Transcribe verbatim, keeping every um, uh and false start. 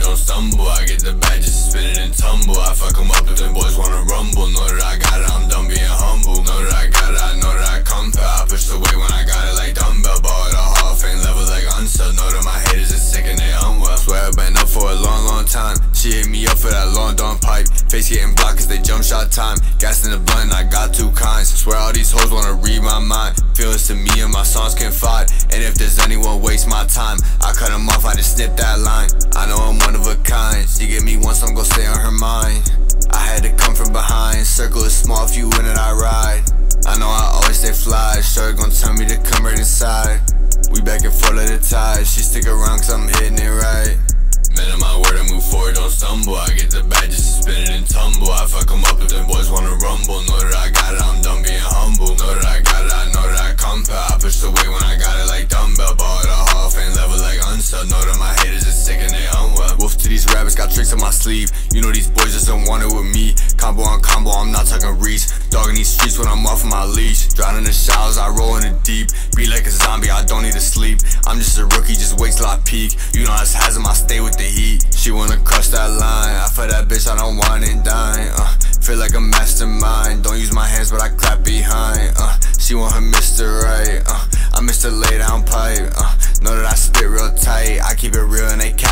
don't stumble. I get the bag just to spin it and tumble. I fuck them up if them boys wanna rumble. Know that I got it, I'm done being humble. Know that I got it, I know that I compare. I push the weight when I got it like dumbbell. Ball at a Hall of Fame level like Unseld. Know that my haters is sick and they unwell. Swear I've been up for a long, long time. She hit me up for that long dawn pipe. Face getting blocked cause they jump shot time. Gas in the blunt, I got two kinds. Swear all these hoes wanna read my mind. Feelings to me and my songs confide. And if there's anyone waste my time, I cut them off, I just snip that line. I know I'm one of a kind. She get me once, I'm gon' stay on her mind. I had to come from behind. Circle is small, if you win it, I ride. I know I always stay fly. Shorty gon' tell me to come right inside. We back and forth like the tide. She stick around cause I'm hitting it right. Man of my word, I move forward, don't stumble. I get the bag just to spin it and tumble. I fuck them up if them boys wanna rumble. Know that I got it, I'm done being humble. Know that I got it, I know that I compare. I push the weight when I got it like dumbbell. Ball at a Hall of Fame level like Unseld. Know that my haters is sick and they unwell. Wolf to these rabbits, got tricks on my sleeve. You know these boys just don't want it with me. Combo on combo, I'm not talking Reese. Dogging these streets when I'm off of my leash. Drowning the showers, I roll in the deep. Be like a zombie, I don't need to sleep. I'm just a rookie, just wait till I peak. You know that's Hasm, I stay with the heat. She wanna cross that line. I for that bitch, I don't want and dine. uh, Feel like a mastermind. Don't use my hands, but I clap behind. uh, She want her Mister Right. uh, I Mister Lay Down Pipe. uh, Know that I spit real tight. I keep it real and they cap